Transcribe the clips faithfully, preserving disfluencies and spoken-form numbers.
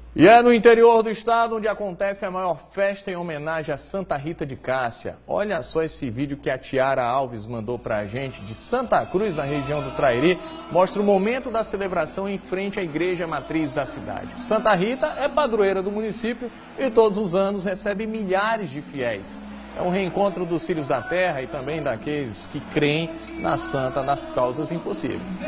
E é no interior do estado onde acontece a maior festa em homenagem a Santa Rita de Cássia. Olha só esse vídeo que a Tiara Alves mandou pra gente de Santa Cruz, na região do Trairi. Mostra o momento da celebração em frente à igreja matriz da cidade. Santa Rita é padroeira do município e todos os anos recebe milhares de fiéis. É um reencontro dos filhos da terra e também daqueles que creem na santa das causas impossíveis.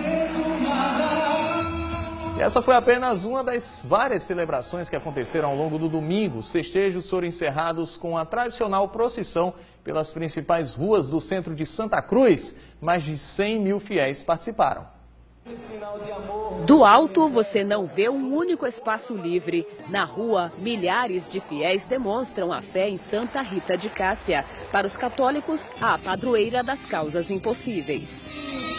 E essa foi apenas uma das várias celebrações que aconteceram ao longo do domingo. Os festejos foram encerrados com a tradicional procissão pelas principais ruas do centro de Santa Cruz. Mais de cem mil fiéis participaram. Do alto, você não vê um único espaço livre. Na rua, milhares de fiéis demonstram a fé em Santa Rita de Cássia. Para os católicos, a padroeira das causas impossíveis.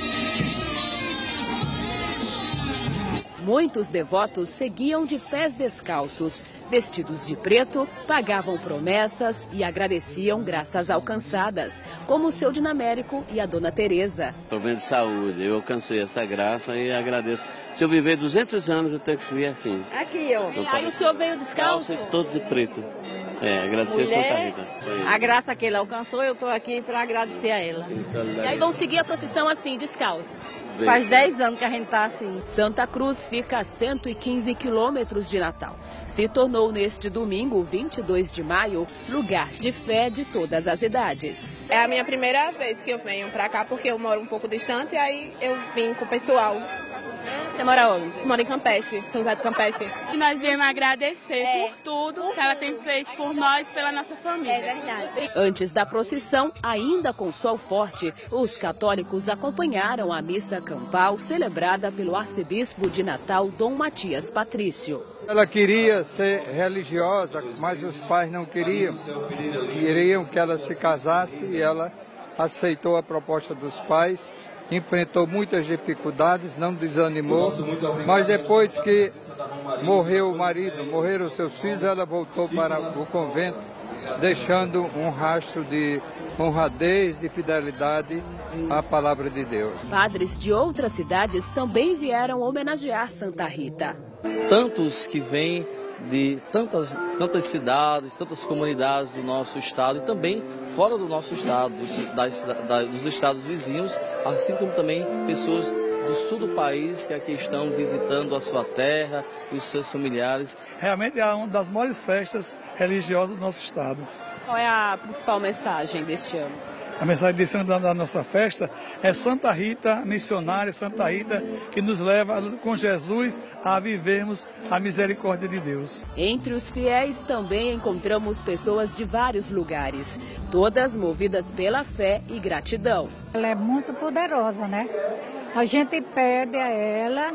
Muitos devotos seguiam de pés descalços, vestidos de preto, pagavam promessas e agradeciam graças alcançadas, como o seu Dinamérico e a Dona Teresa. Problema de saúde, eu alcancei essa graça e agradeço. Se eu viver duzentos anos, eu tenho que viver assim. Aqui, ó. E aí o senhor veio descalço? Todo de preto. É, agradecer Mulher, a Santa Rita. A graça que ele alcançou, eu estou aqui para agradecer a ela. E aí vão seguir a procissão assim, descalço? Faz dez anos que a gente está assim. Santa Cruz fica a cento e quinze quilômetros de Natal. Se tornou neste domingo, vinte e dois de maio, lugar de fé de todas as idades. É a minha primeira vez que eu venho para cá, porque eu moro um pouco distante, e aí eu vim com o pessoal. Você mora onde? Eu moro em Campeche, São José do Campeche. E nós viemos agradecer É. por tudo que ela tem feito por nós, pela nossa família. É verdade. Antes da procissão, ainda com sol forte, os católicos acompanharam a missa campal celebrada pelo arcebispo de Natal, Dom Matias Patrício. Ela queria ser religiosa, mas os pais não queriam. Queriam que ela se casasse e ela aceitou a proposta dos pais. Enfrentou muitas dificuldades, não desanimou, mas depois que morreu o marido, morreram os seus filhos, ela voltou para o convento, deixando um rastro de honradez, de fidelidade à palavra de Deus. Padres de outras cidades também vieram homenagear Santa Rita. Tantos que vêm de tantas, tantas cidades, tantas comunidades do nosso estado e também fora do nosso estado, dos, das, da, dos estados vizinhos, assim como também pessoas do sul do país que aqui estão visitando a sua terra e os seus familiares. Realmente é uma das maiores festas religiosas do nosso estado. Qual é a principal mensagem deste ano? A mensagem desse ano da, da nossa festa é Santa Rita, missionária, Santa Rita, que nos leva com Jesus a vivermos a misericórdia de Deus. Entre os fiéis também encontramos pessoas de vários lugares, todas movidas pela fé e gratidão. Ela é muito poderosa, né? A gente pede a ela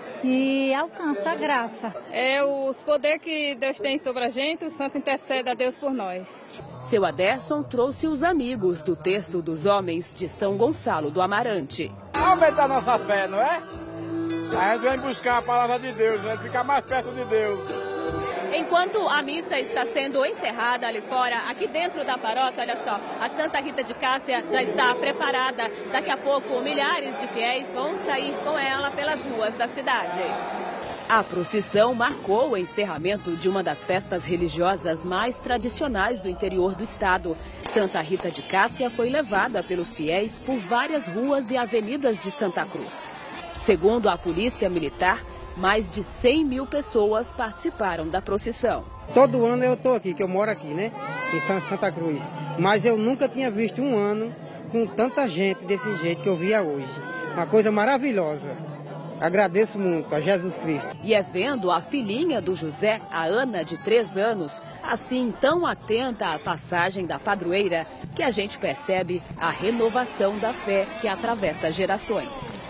e alcança a graça. É os poderes que Deus tem sobre a gente, o santo intercede a Deus por nós. Seu Aderson trouxe os amigos do Terço dos Homens de São Gonçalo do Amarante. Aumenta a nossa fé, não é? A gente vem buscar a palavra de Deus, vem ficar mais perto de Deus. Enquanto a missa está sendo encerrada ali fora, aqui dentro da paróquia, olha só, a Santa Rita de Cássia já está preparada. Daqui a pouco, milhares de fiéis vão sair com ela pelas ruas da cidade. A procissão marcou o encerramento de uma das festas religiosas mais tradicionais do interior do estado. Santa Rita de Cássia foi levada pelos fiéis por várias ruas e avenidas de Santa Cruz. Segundo a Polícia Militar, mais de cem mil pessoas participaram da procissão. Todo ano eu estou aqui, que eu moro aqui, né, em Santa Cruz. Mas eu nunca tinha visto um ano com tanta gente desse jeito que eu via hoje. Uma coisa maravilhosa. Agradeço muito a Jesus Cristo. E é vendo a filhinha do José, a Ana, de três anos, assim tão atenta à passagem da padroeira, que a gente percebe a renovação da fé que atravessa gerações.